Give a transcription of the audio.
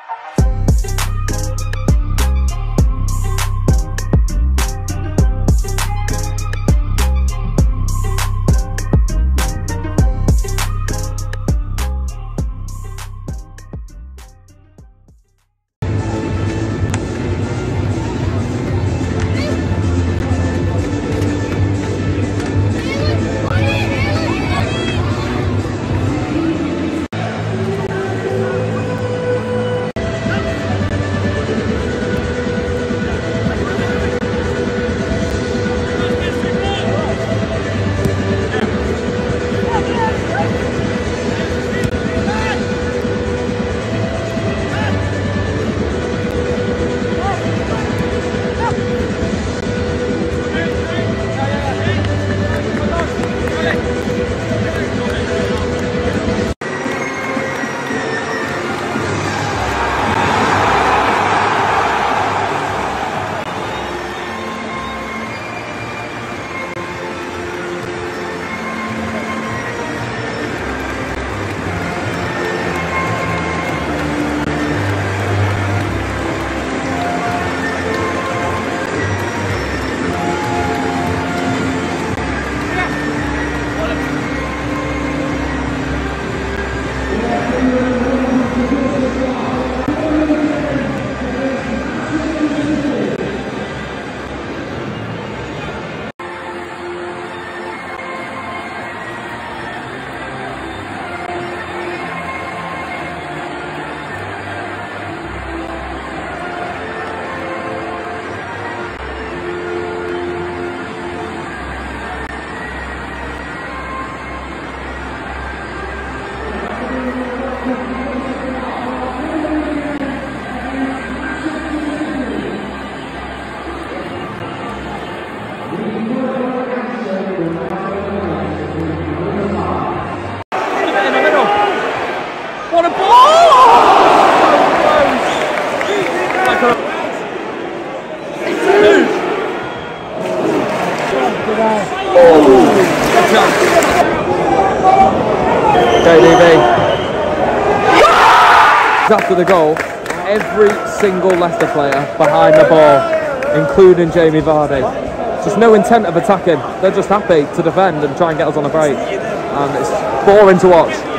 After the goal, every single Leicester player behind the ball, including Jamie Vardy. Just no intent of attacking. They're just happy to defend and try and get us on a break. And it's boring to watch.